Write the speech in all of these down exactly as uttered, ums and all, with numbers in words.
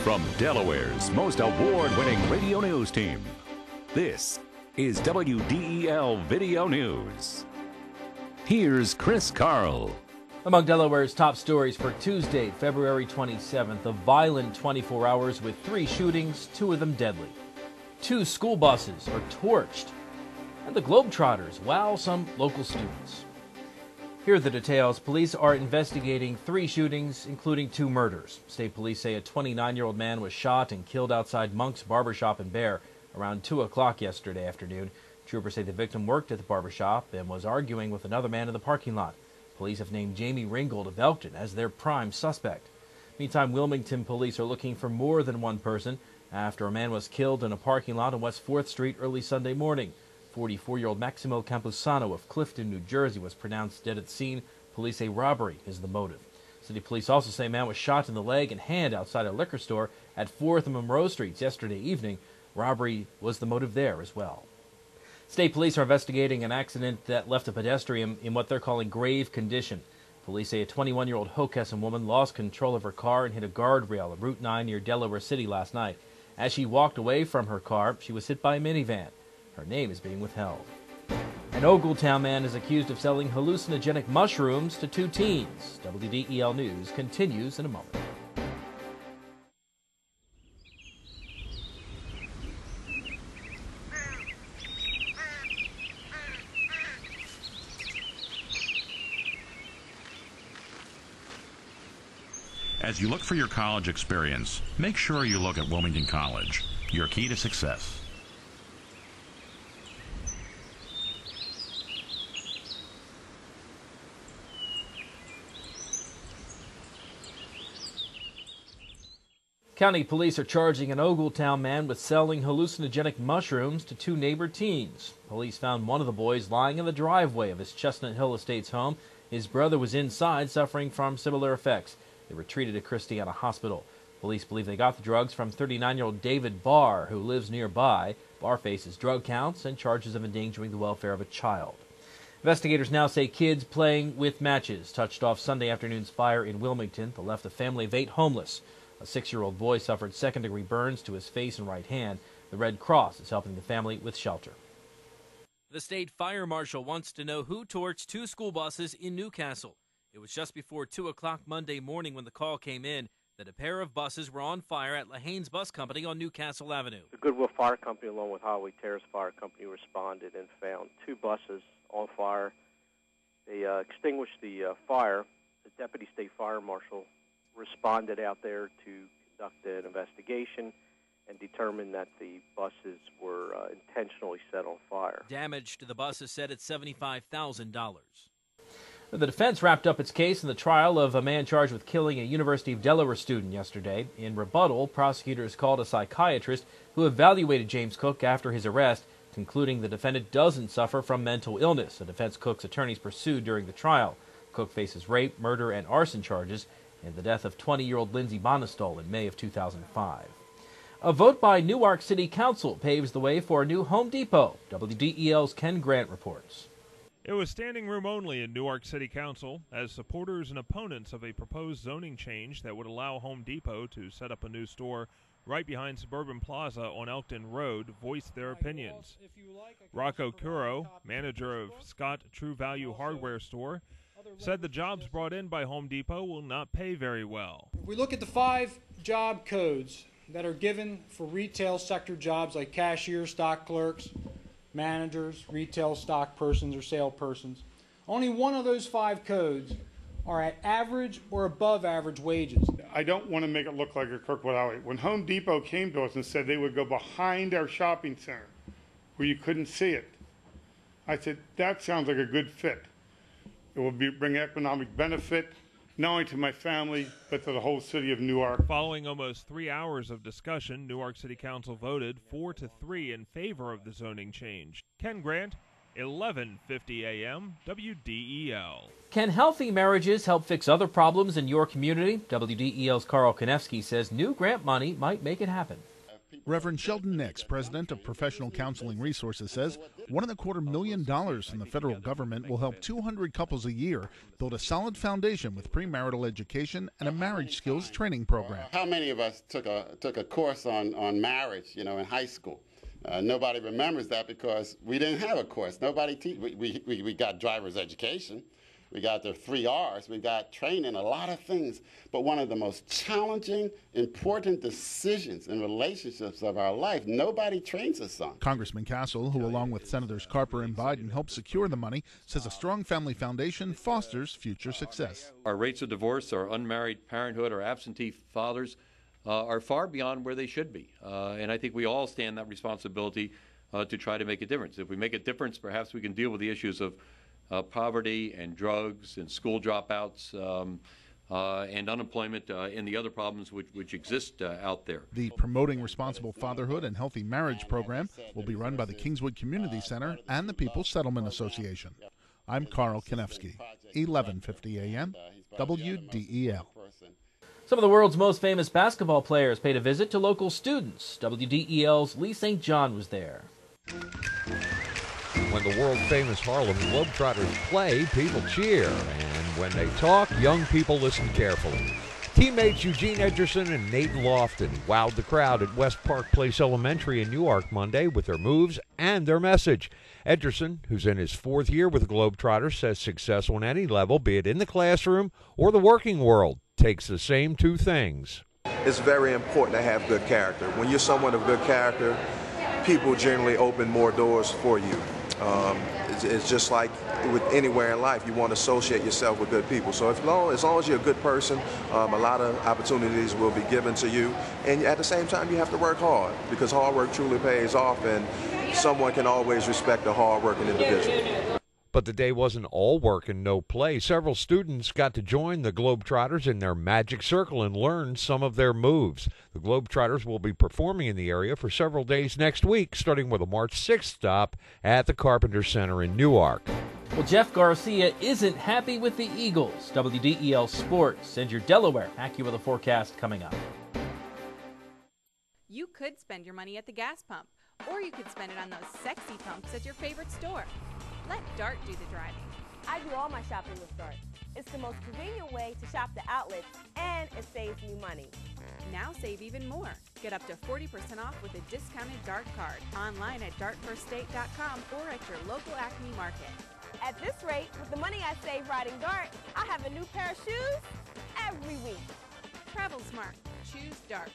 From Delaware's most award-winning radio news team, this is W D E L Video News. Here's Chris Carl. Among Delaware's top stories for Tuesday, February twenty-seventh, a violent twenty-four hours with three shootings, two of them deadly. Two school buses are torched, and the Globetrotters wow some local students. Here are the details. Police are investigating three shootings, including two murders. State police say a twenty-nine-year-old man was shot and killed outside Monk's Barbershop in Bear around two o'clock yesterday afternoon. Troopers say the victim worked at the barbershop and was arguing with another man in the parking lot. Police have named Jamie Ringgold of Elkton as their prime suspect. Meantime, Wilmington police are looking for more than one person after a man was killed in a parking lot on West fourth Street early Sunday morning. forty-four-year-old Maximo Campusano of Clifton, New Jersey, was pronounced dead at the scene. Police say robbery is the motive. City police also say a man was shot in the leg and hand outside a liquor store at fourth and Monroe Streets yesterday evening. Robbery was the motive there as well. State police are investigating an accident that left a pedestrian in what they're calling grave condition. Police say a twenty-one-year-old Hockessin woman lost control of her car and hit a guardrail on Route nine near Delaware City last night. As she walked away from her car, she was hit by a minivan. Her name is being withheld. An Ogletown man is accused of selling hallucinogenic mushrooms to two teens. W D E L News continues in a moment. As you look for your college experience, make sure you look at Wilmington College, your key to success. County police are charging an Ogletown man with selling hallucinogenic mushrooms to two neighbor teens. Police found one of the boys lying in the driveway of his Chestnut Hill Estates home. His brother was inside suffering from similar effects. They were treated at Christiana Hospital. Police believe they got the drugs from thirty-nine-year-old David Barr, who lives nearby. Barr faces drug counts and charges of endangering the welfare of a child. Investigators now say kids playing with matches touched off Sunday afternoon's fire in Wilmington that left a family of eight homeless. A six-year-old boy suffered second-degree burns to his face and right hand. The Red Cross is helping the family with shelter. The state fire marshal wants to know who torched two school buses in Newcastle. It was just before two o'clock Monday morning when the call came in that a pair of buses were on fire at LaHanes Bus Company on Newcastle Avenue. The Goodwill Fire Company, along with Holloway Terrace Fire Company, responded and found two buses on fire. They uh, extinguished the uh, fire. The Deputy State Fire Marshal responded out there to conduct an investigation and determined that the buses were uh, intentionally set on fire. Damage to the buses set at seventy-five thousand dollars. The defense wrapped up its case in the trial of a man charged with killing a University of Delaware student yesterday. In rebuttal, prosecutors called a psychiatrist who evaluated James Cook after his arrest, concluding the defendant doesn't suffer from mental illness, a defense Cook's attorneys pursued during the trial. Cook faces rape, murder, and arson charges in the death of twenty-year-old Lindsey Bonestol in May of two thousand five. A vote by Newark City Council paves the way for a new Home Depot. W D E L's Ken Grant reports. It was standing room only in Newark City Council as supporters and opponents of a proposed zoning change that would allow Home Depot to set up a new store right behind Suburban Plaza on Elkton Road voiced their opinions. Rocco Curo, manager of Scott True Value Hardware Store, said the jobs brought in by Home Depot will not pay very well. We look at the five job codes that are given for retail sector jobs like cashiers, stock clerks, managers, retail stock persons, or sale persons. Only one of those five codes are at average or above average wages. I don't want to make it look like a Kirkwood Alley. When Home Depot came to us and said they would go behind our shopping center where you couldn't see it, I said, that sounds like a good fit. It will be, bring economic benefit, not only to my family, but to the whole city of Newark. Following almost three hours of discussion, Newark City Council voted four to three in favor of the zoning change. Ken Grant, eleven fifty a m, W D E L. Can healthy marriages help fix other problems in your community? W D E L's Carl Konevsky says new grant money might make it happen. If Reverend Sheldon Nix, president of Professional Counseling Resources, says one and a quarter million dollars from the federal government will help two hundred couples a year build a solid foundation with premarital education and a marriage skills training program. How many of us took a took a course on, on marriage, you know, in high school? Uh, nobody remembers that because we didn't have a course. Nobody te- we, we, we got driver's education. We got the three R's. We got training, a lot of things. But one of the most challenging, important decisions and relationships of our life, nobody trains us on. Congressman Castle, who along with Senators Carper and Biden helped secure the money, says a strong family foundation fosters future success. Our rates of divorce, our unmarried parenthood, our absentee fathers uh, are far beyond where they should be. Uh, and I think we all stand that responsibility uh, to try to make a difference. If we make a difference, perhaps we can deal with the issues of Uh, poverty and drugs and school dropouts um, uh, and unemployment uh, and the other problems which, which exist uh, out there. The Promoting Responsible Fatherhood and Healthy Marriage program will be run by the Kingswood Community Center and the People's Settlement Association. I'm Carl Konevsky, eleven fifty A M, W D E L. Some of the world's most famous basketball players paid a visit to local students. W D E L's Lee Saint John was there. When the world-famous Harlem Globetrotters play, people cheer. And when they talk, young people listen carefully. Teammates Eugene Edgerson and Nathan Lofton wowed the crowd at West Park Place Elementary in Newark Monday with their moves and their message. Edgerson, who's in his fourth year with the Globetrotters, says success on any level, be it in the classroom or the working world, takes the same two things. It's very important to have good character. When you're someone of good character, people generally open more doors for you. Um, it's, it's just like with anywhere in life, you want to associate yourself with good people. So if long, as long as you're a good person, um, a lot of opportunities will be given to you. And at the same time, you have to work hard because hard work truly pays off, and someone can always respect a hard-working individual. But the day wasn't all work and no play. Several students got to join the Globetrotters in their magic circle and learn some of their moves. The Globetrotters will be performing in the area for several days next week, starting with a March sixth stop at the Carpenter Center in Newark. Well, Jeff Garcia isn't happy with the Eagles. W D E L Sports and your Delaware AccuWeather forecast coming up. You could spend your money at the gas pump, or you could spend it on those sexy pumps at your favorite store. Let Dart do the driving. I do all my shopping with Dart. It's the most convenient way to shop the outlets, and it saves me money. Now save even more. Get up to forty percent off with a discounted Dart card online at dart first state dot com or at your local Acme Market. At this rate, with the money I save riding Dart, I'll have a new pair of shoes every week. Travel smart. Choose Dart.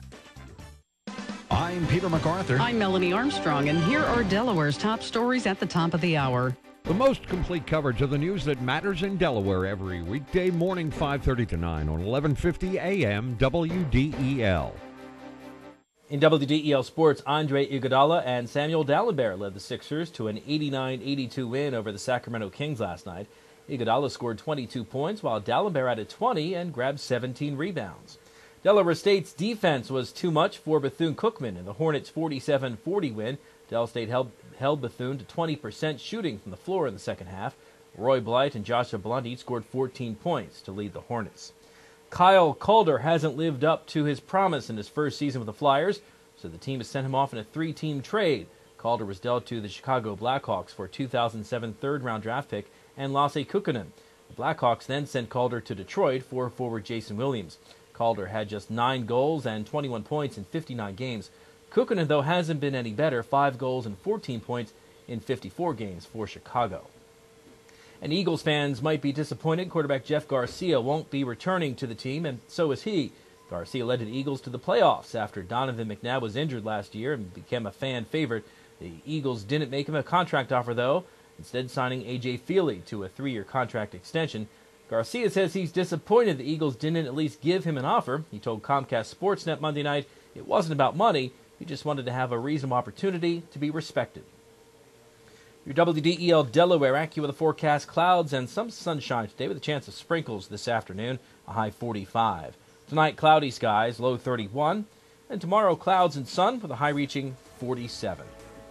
I'm Peter MacArthur. I'm Melanie Armstrong, and here are Delaware's top stories at the top of the hour. The most complete coverage of the news that matters in Delaware every weekday morning, five thirty to nine on eleven fifty A M W D E L. In W D E L Sports, Andre Iguodala and Samuel Dalembert led the Sixers to an eighty-nine eighty-two win over the Sacramento Kings last night. Iguodala scored twenty-two points, while Dalembert added twenty and grabbed seventeen rebounds. Delaware State's defense was too much for Bethune-Cookman in the Hornets' forty-seven forty win. Del State held, held Bethune to twenty percent shooting from the floor in the second half. Roy Blight and Joshua Blundy scored fourteen points to lead the Hornets. Kyle Calder hasn't lived up to his promise in his first season with the Flyers, so the team has sent him off in a three-team trade. Calder was dealt to the Chicago Blackhawks for a two thousand seven third-round draft pick and Lasse Kukkonen. The Blackhawks then sent Calder to Detroit for forward Jason Williams. Calder had just nine goals and twenty-one points in fifty-nine games. Kukkonen, though, hasn't been any better, five goals and fourteen points in fifty-four games for Chicago. And Eagles fans might be disappointed. Quarterback Jeff Garcia won't be returning to the team, and so is he. Garcia led the Eagles to the playoffs after Donovan McNabb was injured last year and became a fan favorite. The Eagles didn't make him a contract offer, though, instead signing A J Feely to a three-year contract extension. Garcia says he's disappointed the Eagles didn't at least give him an offer. He told Comcast Sportsnet Monday night it wasn't about money. He just wanted to have a reasonable opportunity to be respected. Your W D E L Delaware AccuWeather forecast: clouds and some sunshine today with a chance of sprinkles this afternoon, a high forty-five. Tonight, cloudy skies, low thirty-one. And tomorrow, clouds and sun with a high reaching forty-seven.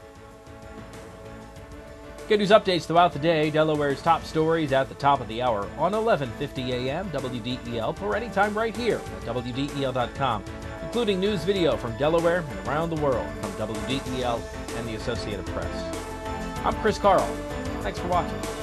Get news updates throughout the day. Delaware's top stories at the top of the hour on eleven fifty A M W D E L or anytime right here at W D E L dot com. including news video from Delaware and around the world from W D E L and the Associated Press. I'm Chris Carl. Thanks for watching.